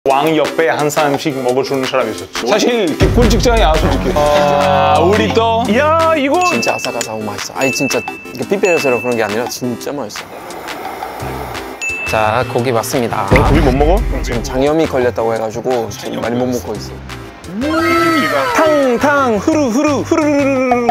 왕 옆에 한 사람씩 먹어주는 사람이 있었지. 사실 개꿀 직장이야 솔직히. 우리 또 야 이거 진짜 아삭아삭하고 맛있어. 아니 진짜 삐빼여서 그런 게 아니라 진짜 맛있어. 자, 고기 맞습니다. 고기 못 먹어? 지금 장염이 걸렸다고 해가지고 지금 많이 못 먹고 있어. 탕탕 후루후루 후루루루루.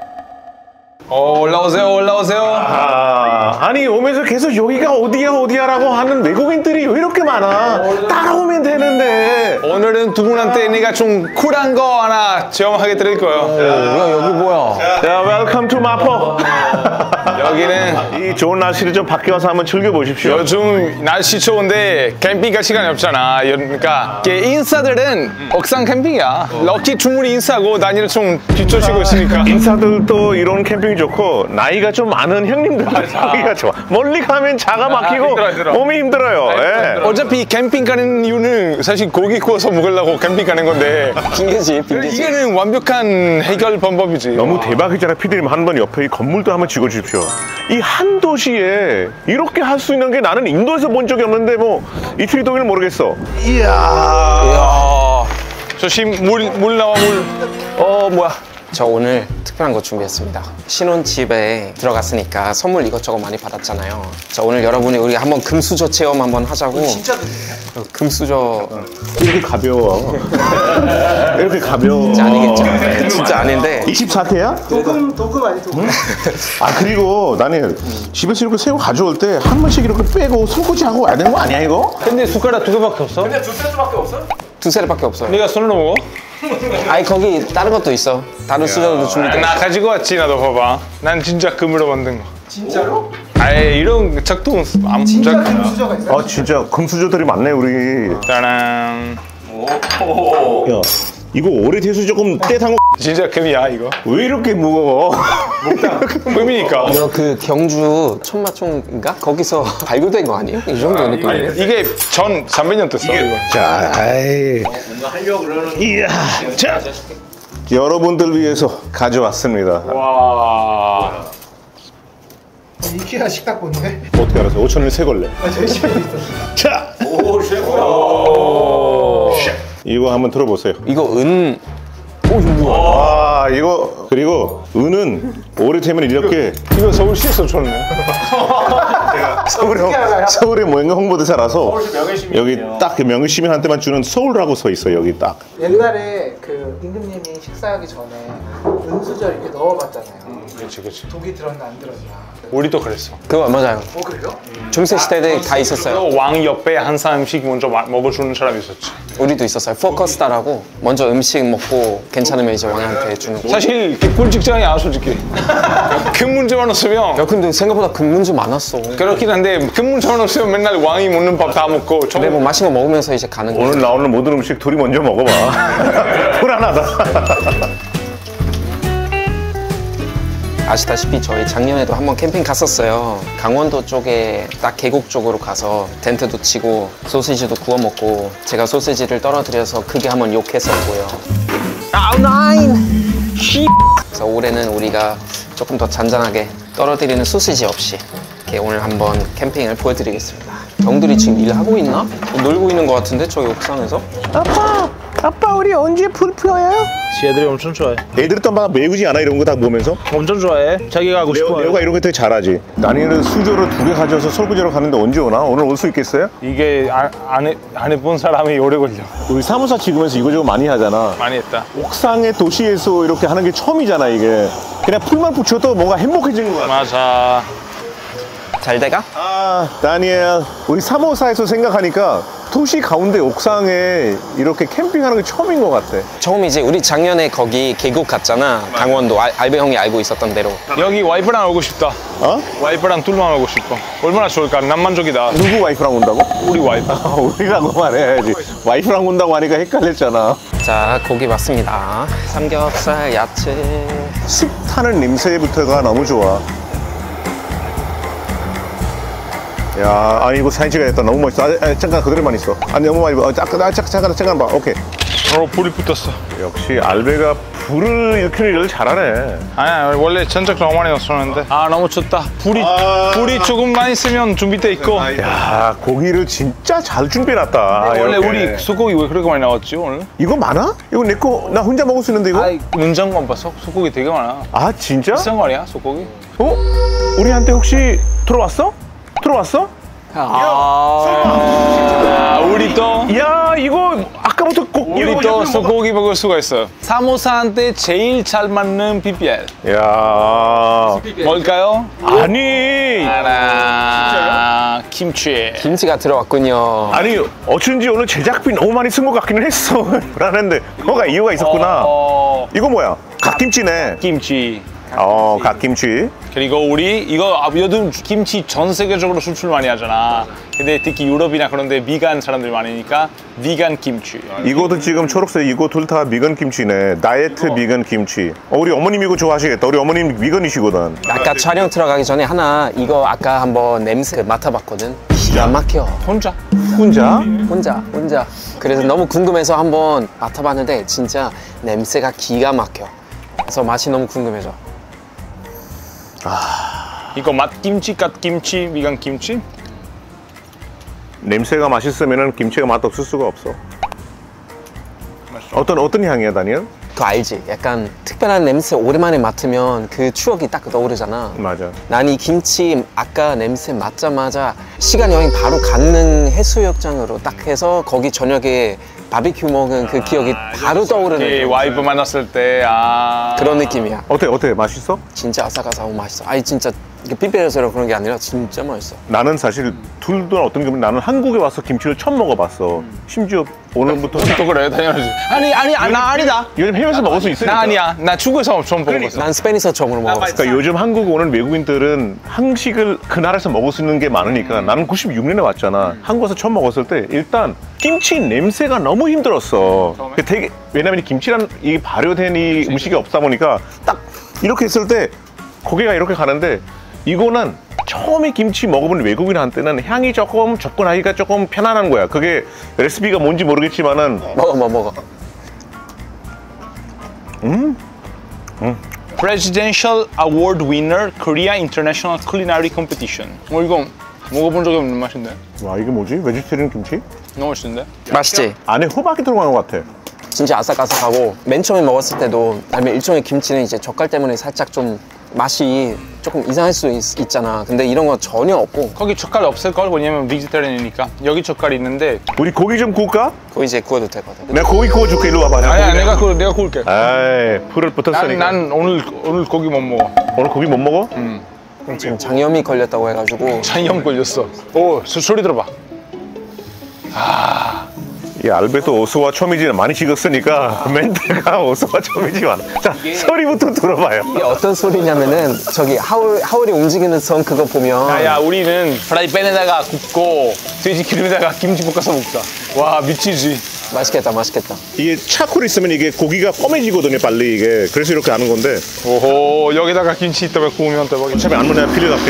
올라오세요. 아니 오면서 계속 여기가 어디야라고 하는 외국인들이 왜 이렇게 많아? 따라오면 되는데. 오늘은 두 분한테 내가 좀 쿨한 거 하나 체험하게 드릴 거예요. 야, 여기 뭐야? 자, 웰컴 투 마포. 여기는 이 좋은 날씨를 좀 밖에 와서 한번 즐겨보십시오. 요즘 날씨 좋은데 캠핑 갈 시간이 없잖아. 그러니까 인싸들은 옥상 캠핑이야. 럭키 충분히 인싸고 나니는 좀 뒤쫓이고 있으니까. 인사들도 이런 캠핑이 좋고 나이가 좀 많은 형님들 하기가 좋아. 멀리 가면 차가 막히고 힘들어. 몸이 힘들어요. 예. 어차피 캠핑 가는 이유는 사실 고기 구워서 먹으려고 캠핑 가는 건데 핑계지, 핑계지. 이게는 완벽한 해결 방법이지. 너무 대박이잖아. 피디님 한번 옆에 이 건물도 한번 찍어주십시오. 이 한 도시에 이렇게 할 수 있는 게 나는 인도에서 본 적이 없는데 뭐 이틀 동일 모르겠어. 이야. 조심 물 나와 물. 뭐야? 저 오늘 특별한 거 준비했습니다. 신혼집에 들어갔으니까 선물 이것저것 많이 받았잖아요. 자, 오늘 여러분이 우리 한번 금수저 체험 한번 하자고. 진짜 금수저. 이렇게 가벼워. 이렇게 가벼워. 진짜 아니겠죠? 네, 진짜 아닌데. 24태야? 도금 아니 도금? 아 그리고 나는 집에서 이렇게 새우 가져올 때 한 번씩 이렇게 빼고 설거지하고 와야 되는 거 아니야 이거? 근데 숟가락 두 개밖에 없어? 근데 두 세트밖에 없어? 두 세트밖에 없어요. 네가 손으로 먹어? 아니 거기 다른 것도 있어. 다른 수저도 준비돼. 나 가지고 왔지. 나도 봐봐. 난 진짜 금으로 만든 거. 진짜로? 아예 이런 작동 안 진짜 작. 금수저가 있어? 아 진짜 금수저들이 많네 우리. 짜란. 야 이거 오래돼서 조금 떼탄 거. 진짜 금이야 이거. 왜 이렇게 무거워? 금이니까. 이거 그 경주 천마총인가? 거기서 발굴된 거 아니에요? 이 정도 느낌이에요? 이게 전 300년 됐어 이거. 자, 아이. 뭔가 하려고 그러는 이야. 자, 여러분들 위해서 가져왔습니다. 와. 이케아 식탁보인데? 어떻게 알았어? 5천원에 세 걸레. 저희 집에 있었어. 자, 오. 이거 한번 들어보세요. 이거 은... 이거 뭐야? 아, 이거 그리고 은은 오래되면 이렇게 이거 서울시에서 줬네. 서울의 모형가 홍보대사라서 서울시 명예시민이에요. 여기 딱 그 명예시민한테만 주는 서울이라고 써 있어 여기 딱. 옛날에 그 임금님이 식사하기 전에 은수저 이렇게 넣어봤잖아요. 그렇지. 독이 들었나 안 들었나. 우리도 그랬어. 그거 맞아요. 그래요? 중세 시대에 다 있었어요. 왕 옆에 한 사람씩 먼저 먹어주는 사람이 있었지. 우리도 있었어요. 포커스타라고 먼저 음식 먹고 괜찮으면 이제 왕한테 주는 거. 사실 개꿀 직장이야 솔직히. 큰 문제만 없으면. 야 근데 생각보다 근문주 많았어. 그렇긴 한데 큰 문제만 없으면 맨날 왕이 먹는 밥 다 먹고. 근데 뭐 맛있는 거 먹으면서 이제 가는 거. 오늘 나오는 모든 음식 둘이 먼저 먹어봐. 불안하다. 아시다시피 저희 작년에도 한번 캠핑 갔었어요. 강원도 쪽에 딱 계곡 쪽으로 가서 텐트도 치고 소시지도 구워 먹고 제가 소시지를 떨어뜨려서 크게 한번 욕했었고요. 그래서 올해는 우리가 조금 더 잔잔하게 떨어뜨리는 소시지 없이 이렇게 오늘 한번 캠핑을 보여드리겠습니다. 경들이 지금 일하고 있나? 놀고 있는 것 같은데 저기 옥상에서? 아빠 우리 언제 풀어요? 쟤들이 엄청 좋아해. 애들이 또 막 매우지 않아 이런 거 다 보면서? 엄청 좋아해. 자기가 하고 싶어. 레오가 이런 거 되게 잘하지. 나니는 수저를 2개 가져와서 설거지하러 가는데 언제 오나? 오늘 올 수 있겠어요? 이게 안 해본 사람이 오래 걸려. 우리 사무사 찍으면서 이거저거 많이 하잖아. 많이 했다. 옥상의 도시에서 이렇게 하는 게 처음이잖아 이게. 그냥 풀만 붙여도 뭔가 행복해지는 것 같아. 맞아. 잘 돼가? 아 다니엘 우리 사무사에서 생각하니까 도시 가운데 옥상에 이렇게 캠핑하는 게 처음인 것 같아. 처음이지. 우리 작년에 거기 계곡 갔잖아. 강원도 알베 형이 알고 있었던 대로. 여기 와이프랑 오고 싶다. 어? 와이프랑 둘만 오고 싶어. 얼마나 좋을까? 낭만적이다. 누구 와이프랑 온다고? 우리 와이프. 우리라고 말해야지. 와이프랑 온다고 하니까 헷갈렸잖아. 자, 고기 맞습니다. 삼겹살, 야채. 습하는 냄새부터가 너무 좋아. 야, 아니 이거 사진 찍어야겠다. 너무 멋있어. 잠깐 그대로만 있어. 아니 너무 많이 봐. 잠깐 봐. 오케이. 불이 붙었어. 역시 알베가 불을 일으키는 일을 잘하네. 아니야, 원래 전적 너무 많이 넣었었는데. 아, 너무 춥다. 불이 조금만 있으면 준비돼 있고. 야, 고기를 진짜 잘 준비해놨다. 원래 이렇게. 우리 소고기 왜 그렇게 많이 나왔지 오늘? 이거 많아? 이거 내 거 나 혼자 먹을 수 있는데 이거? 아이, 문장관 봐. 소고기 되게 많아. 아 진짜? 비싼 거 아니야, 소고기? 어? 우리한테 혹시 들어왔어? 들어왔어? 우리 또 야 이거 아까부터 우리 또 소고기 먹을 수가 있어요. 사모사한테 제일 잘 맞는 PPL. 야 뭘까요? 아니 김치. 김치가 들어왔군요. 아니 어쩐지 오늘 제작비 너무 많이 쓴 것 같기는 했어. 라는데 뭐가 이유가 있었구나. 이거 뭐야? 갓김치네. 김치. 갓김치. 그리고 우리 이거 요즘 김치 전 세계적으로 수출 많이 하잖아. 근데 특히 유럽이나 그런 데 비건 사람들이 많으니까 비건 김치. 이것도 지금 초록색 이거 둘 다 비건 김치네. 다이어트 비건 김치. 우리 어머님 이거 좋아하시겠다. 우리 어머님 비건이시거든. 아까 촬영 들어가기 전에 하나 이거 아까 한번 냄새 맡아봤거든. 기가 막혀. 혼자? 혼자. 그래서 너무 궁금해서 한번 맡아봤는데 진짜 냄새가 기가 막혀. 그래서 맛이 너무 궁금해져. 이거 맛김치, 갓김치, 미간 김치? 냄새가 맛있으면 김치가 맛없을 수가 없어. 어떤 향이야, 다니엘? 그거 알지? 약간 특별한 냄새 오랜만에 맡으면 그 추억이 딱 떠오르잖아. 맞아. 난 이 김치 아까 냄새 맡자마자 시간 여행 바로 강릉 해수욕장으로 딱 해서 거기 저녁에 바비큐 먹은 그 기억이 바로 떠오르는 와이프 만났을 때 그런 느낌이야. 어때? 맛있어? 진짜 아삭아삭하고 맛있어. 아니 진짜 이게 삐빼려서 그런 게 아니라 진짜 맛있어. 나는 사실 둘도 어떤 게 나는 한국에 와서 김치를 처음 먹어봤어. 심지어 오늘부터 또 그래, 당연하지. 나 아니다. 요즘 해외에서 먹을 수 있으니까. 나 아니야. 나 중국에서 처음 먹어봤어. 난 스페인에서 처음으로 먹어봤어. 그러니까 요즘 한국 오는 외국인들은 한식을 그 나라에서 먹을 수 있는 게 많으니까 나는 96년에 왔잖아. 한국 와서 처음 먹었을 때 일단 김치 냄새가 너무 힘들었어. 되게 왜냐면 이 김치란 이 발효된 이 음식이 없다 보니까 딱 이렇게 했을 때 고개가 이렇게 가는데 이거는 처음에 김치 먹어본 외국인한테는 향이 조금 접근하기가 조금 편안한 거야. 그게 레시피가 뭔지 모르겠지만은 먹어. Presidential Award Winner Korea International Culinary Competition. 이거 먹어본 적이 없는 맛인데? 와 이게 뭐지? 베지테리언 김치? 너무 맛있는데? 맛있지? 안에 호박이 들어간 것 같아. 진짜 아삭아삭하고 맨 처음에 먹었을 때도 아니면 일종의 김치는 이제 젓갈 때문에 살짝 좀 맛이 조금 이상할 수 있잖아. 근데 이런 거 전혀 없고 거기 젓갈 없을걸? 왜냐면 베지테리언이니까. 여기 젓갈이 있는데. 우리 고기 좀 구울까? 그거 이제 구워도 되거든. 내가 고기 구워줄게. 일로 와봐. 아니야, 내가 구울게. 아이 풀을 붙었으니까. 난 오늘 고기 못 먹어. 오늘 고기 못 먹어? 지금 장염이 걸렸다고 해가지고 장염 걸렸어. 소리 들어봐. 이 알베도 오스와 초미지 많이 찍었으니까 멘트가 오스와 초미지만. 자 소리부터 들어봐요. 이게 어떤 소리냐면은 저기 하울이 움직이는 선 그거 보면 야, 우리는 프라이팬에다가 굽고 돼지 기름에다가 김치 볶아서 먹자. 와, 미치지. 맛있겠다. 이게 차콜 있으면 이게 고기가 껌해지거든요 빨리 이게. 그래서 이렇게 하는 건데. 오호, 여기다가 김치 있다가 구우면 대박이다. 어차피 안 먹으면 필요할게.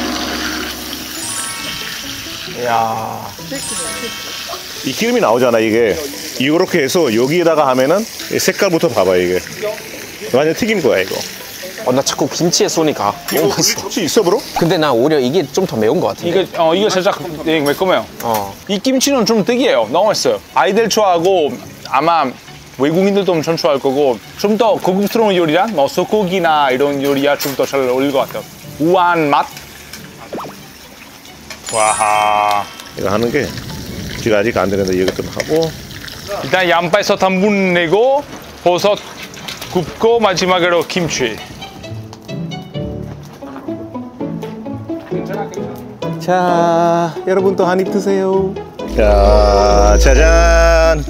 야 이 기름이 나오잖아 이게. 이렇게 해서 여기에다가 하면은 이 색깔부터 봐봐 이게. 완전 튀긴 거야 이거. 나 자꾸 김치에 손이 가. 너무 맛있어. 혹시 있어 브로? 근데 나 오히려 이게 좀 더 매운 것 같아. 이거 살짝 매콤해요. 이 김치는 좀 특이해요. 너무 맛있어요. 아이들 좋아하고 아마 외국인들도 엄청 좋아할 거고 좀 더 고급스러운 요리야? 뭐 소고기나 이런 요리야 좀 더 잘 어울릴 것 같아요. 우아한 맛. 와하. 이거 하는 게 지금 아직 안 되는데 이거 좀 하고. 일단 양파에서 단분 내고 버섯 굽고 마지막으로 김치. 자, 여러분 또 한 입 드세요. 자, 짜잔.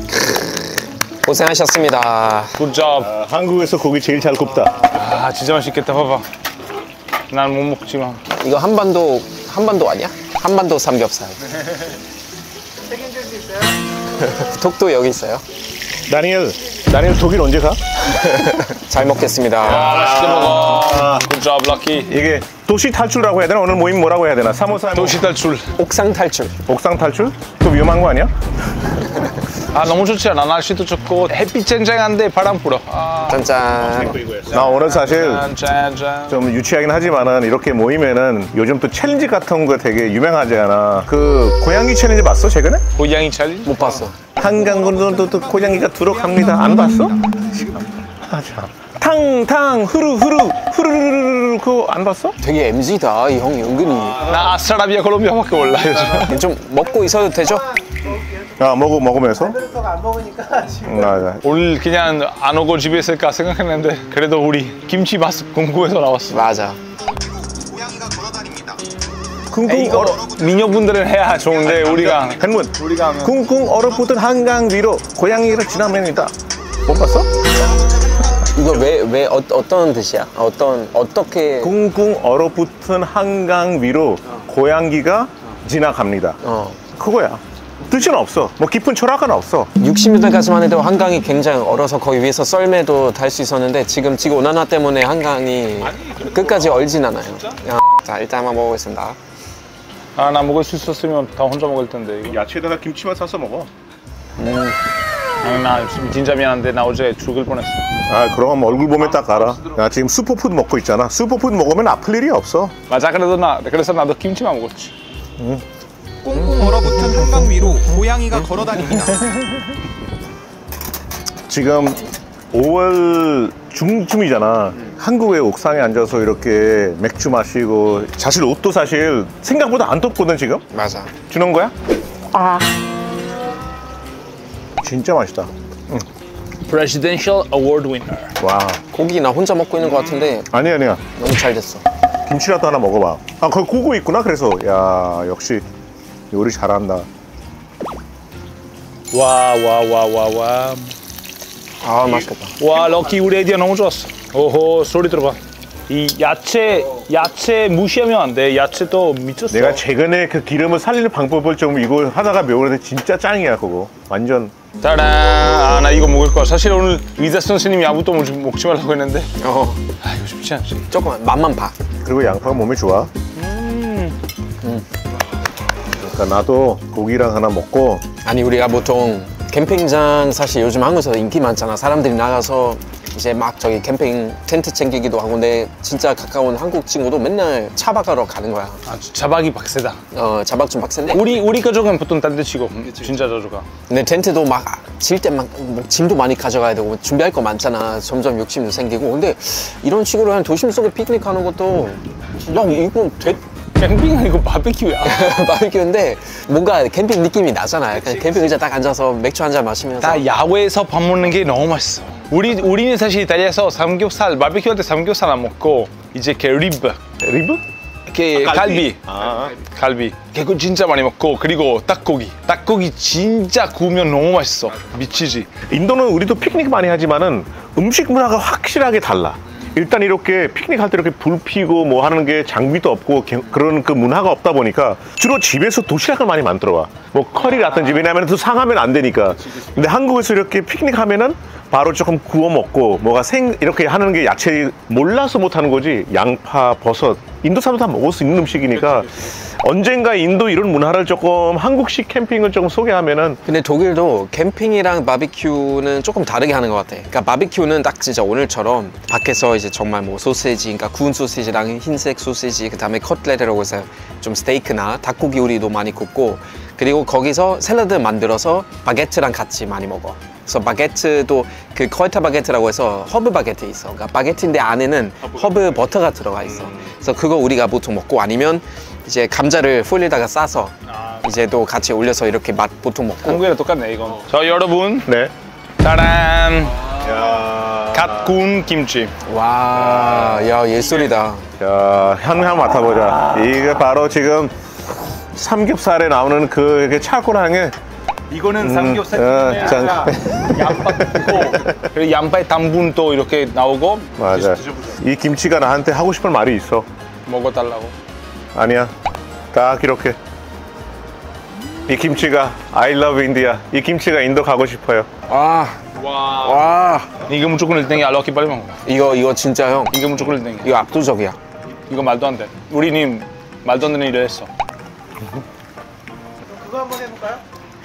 고생하셨습니다. 굿잡. 한국에서 고기 제일 잘 굽다. 진짜 맛있겠다. 봐봐. 난 못 먹지만. 이거 한반도 아니야? 한반도 삼겹살. 책임질 수 있어요? 독도 여기 있어요. 다니엘 독일 언제 가? 잘 먹겠습니다. 맛있게 먹어. 굿잡 럭키. 이게 도시 탈출이라고 해야 되나? 오늘 모임 뭐라고 해야 되나? 353 도시 탈출. 옥상 탈출. 옥상 탈출? 그 위험한 거 아니야? 아 너무 좋지 않아? 날씨도 좋고 햇빛 쨍쨍한데 바람 불어. 아. 짠짠. 나 오늘 사실 짠짠. 좀 유치하긴 하지만은 이렇게 모이면은 요즘 또 챌린지 같은 거 되게 유명하잖아. 그 고양이 챌린지 봤어 최근에? 고양이 챌린지? 못 봤어. 한강군도 또 고양이가 두록합니다. 안 봤어? 맞아. 탕탕 후루 후루루루루 그거 안 봤어? 되게 MZ다 이 형이 은근히. 나 아스트라비아 콜롬비아밖에 몰라 요즘. 좀 먹고 있어도 되죠? 야 먹으면서. 안 먹으니까 지금. 맞아. 오늘 그냥 안 오고 집에 있을까 생각했는데 그래도 우리 김치 맛 궁금해서 나왔어. 맞아. 쿵쿵 이거 얼어. 미녀분들은 해야 좋은데 우리가 한문. 우리가 하면 쿵쿵 얼어붙은 한강 위로 고양이를 지나갑니다. 못 봤어? 이거 왜 어떤 뜻이야? 어떻게? 쿵쿵 얼어붙은 한강 위로 고양이가 지나갑니다. 그거야. 뜻은 없어. 뭐 깊은 철학은 없어. 60년대까지만 해도 한강이 굉장히 얼어서 거기 위에서 썰매도 탈 수 있었는데 지금 지구 온난화 때문에 한강이 끝까지 얼진 않아요. 야, 자 일단 한번 먹어보겠습니다. 아 나 먹을 수 있었으면 다 혼자 먹을 텐데 이거. 야채에다가 김치만 싸서 먹어. 아니, 나 진짜 미안한데 나 어제 죽을 뻔했어. 아 그럼 얼굴 보면 딱 알아. 나 지금 슈퍼푸드 먹고 있잖아. 슈퍼푸드 먹으면 아플 일이 없어. 맞아 그래서 나도 김치만 먹었지. 꽁꽁 얼어붙은 한강 위로 고양이가 걸어다닙니다. 지금 5월 중쯤이잖아. 한국의 옥상에 앉아서 이렇게 맥주 마시고 사실 옷도 사실 생각보다 안 덥거든 지금. 맞아. 주는 거야? 진짜 맛있다. Presidential Award winner. 와. 고기 나 혼자 먹고 있는 것 같은데 아니야. 너무 잘 됐어. 김치라도 하나 먹어봐. 아 거기 구고 있구나. 그래서 야 역시 요리 잘한다. 와. 아 맛있겠다. 와 럭키 우리 아이디어 너무 좋았어. 오호 소리 들어봐. 이 야채 무시하면 안 돼. 야채도 미쳤어. 내가 최근에 그 기름을 살리는 방법을 좀 이거 하다가 배우는데 진짜 짱이야 그거. 완전. 따란. 아 나 이거 먹을 거야. 사실 오늘 의사 선생님이 아무것도 먹지 말라고 했는데. 아 이거 쉽지 않지. 조금만 맛만 봐. 그리고 양파가 몸에 좋아. 그러니까 나도 고기랑 하나 먹고. 아니 우리가 보통 캠핑장 사실 요즘 한국에서 인기 많잖아. 사람들이 나가서 이제 막 저기 캠핑 텐트 챙기기도 하고 내 진짜 가까운 한국 친구도 맨날 차박하러 가는 거야. 아 자박이 박세다. 차박 좀 빡센데? 우리 가족은 보통 딴 데 치고 진짜 자주 가. 근데 텐트도 막 질 때 막 짐도 많이 가져가야 되고 준비할 거 많잖아. 점점 욕심도 생기고. 근데 이런 식으로 한 도심 속에 피크닉 하는 것도 나 이거 캠핑 아니고 바비큐야. 바비큐인데 뭔가 캠핑 느낌이 나잖아. 약간 캠핑 의자 딱 앉아서 맥주 한 잔 마시면서. 나 야외에서 밥 먹는 게 너무 맛있어. 우리는 사실 이탈리아에서 삼겹살 바비큐 할 때 삼겹살 안 먹고 이제 그 리브 갈비. 갈비. 그거 진짜 많이 먹고 그리고 닭고기 진짜 구우면 너무 맛있어. 미치지. 인도는 우리도 피크닉 많이 하지만은 음식 문화가 확실하게 달라. 일단 이렇게 피크닉 할 때 이렇게 불 피고 뭐 하는 게 장비도 없고 그런 그 문화가 없다 보니까 주로 집에서 도시락을 많이 만들어 와. 뭐 커리라든지 왜냐면 또 상하면 안 되니까. 근데 한국에서 이렇게 피크닉 하면은 바로 조금 구워 먹고 뭐가 이렇게 하는 게 야채 몰라서 못 하는 거지. 양파, 버섯. 인도 사람도 다 먹을 수 있는 음식이니까 언젠가 인도 이런 문화를 조금 한국식 캠핑을 조금 소개하면은. 근데 독일도 캠핑이랑 바비큐는 조금 다르게 하는 것 같아. 그러니까 바비큐는 딱 진짜 오늘처럼 밖에서 이제 정말 뭐 소시지, 그러니까 구운 소시지랑 흰색 소시지, 그 다음에 커틀렛이라고 해서 좀 스테이크나 닭고기 요리도 많이 굽고 그리고 거기서 샐러드 만들어서 바게트랑 같이 많이 먹어. 그래서 바게트도 그 컬타 바게트라고 해서 허브 바게트 있어. 그러니까 바게트인데 안에는 허브 버터가 들어가 있어. 그래서 그거 우리가 보통 먹고 아니면 이제 감자를 포일에다가 싸서 이제 또 같이 올려서 이렇게 맛 보통 먹고. 한국이랑 똑같네 이건. 저 여러분 네. 짜란. 야. 갓 구운 김치. 와, 야 예술이다. 자, 향 맡아보자. 이게 바로 지금 삼겹살에 나오는 그 찰코라는 게. 이거는 삼겹살 양파 넣고 그리고 양파의 당분도 이렇게 나오고. 맞아. 이 김치가 나한테 하고 싶은 말이 있어. 먹어달라고. 아니야. 딱 이렇게. 이 김치가 I love India. 이 김치가 인도 가고 싶어요. 와, 이거 무조건 1등이야. 럭키 빨리 먹어. 이거 진짜 형. 이거 무조건 1등이야. 이거 압도적이야. 이거 말도 안 돼. 우리님 말도 안 되는 일을 했어. 그거 한번 해볼까요? 시장님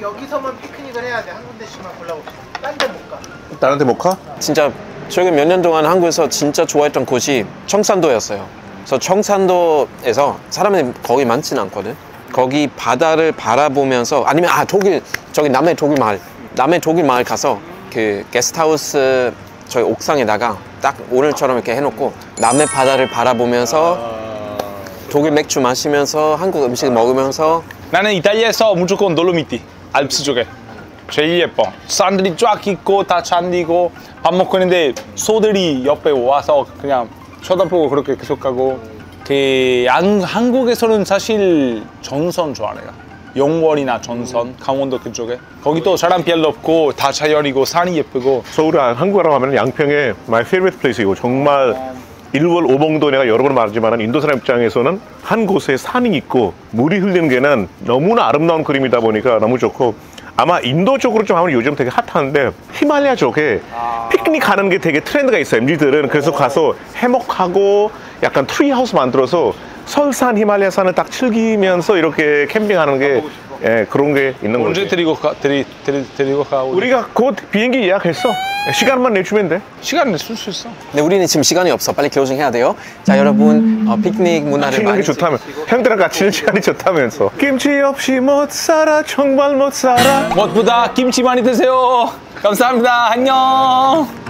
여기서만 피크닉을 해야 돼. 한 군데씩만 골라봅시다. 딴 데 못 가. 다른 데 못 가? 진짜 최근 몇 년 동안 한국에서 진짜 좋아했던 곳이 청산도였어요. 그래서 청산도에서 사람이 거기 많지는 않거든. 거기 바다를 바라보면서 아니면 독일 저기 남해 독일 마을 가서 그 게스트하우스 저희 옥상에다가 딱 오늘처럼 이렇게 해놓고 남해 바다를 바라보면서 독일 맥주 마시면서 한국 음식 먹으면서. 나는 이탈리아에서 무조건 돌로미티, 알프스 쪽에 제일 예뻐. 사람들이 쫙 있고 다 잔디고 밥 먹고 있는데 소들이 옆에 와서 그냥 쳐다보고 그렇게 계속 가고. 한국에서는 사실 전선 좋아해요. 영월이나 전선, 강원도 그쪽에. 거기도 사람 별로 없고 다 자연이고 산이 예쁘고. 서울 한국이라고 하면 양평에 my favorite place이고 정말 일월 오봉도 내가 여러 번 말하지만 인도 사람 입장에서는 한 곳에 산이 있고 물이 흐르는 게는 너무나 아름다운 그림이다 보니까 너무 좋고, 아마 인도 쪽으로 좀 하면 요즘 되게 핫한데 히말라야 쪽에 피크닉 가는 게 되게 트렌드가 있어요, MZ들은. 그래서 가서 해먹하고 약간 트리하우스 만들어서 설산 히말라야산을 딱 즐기면서 이렇게 캠핑하는 게 그런 게 있는 거죠. 언제 데리고 가고? 우리가 곧 비행기 예약했어. 시간만 내주면 돼. 시간 낼 수 있어. 근데 우리는 지금 시간이 없어. 빨리 클로징 해야 돼요. 자, 여러분 피크닉 문화를 시간이 많이 좋다면 형들랑 같이 있는 시간이 좋다면서. 김치 없이 못 살아, 정말 못 살아. 무엇보다 김치 많이 드세요. 감사합니다. 안녕.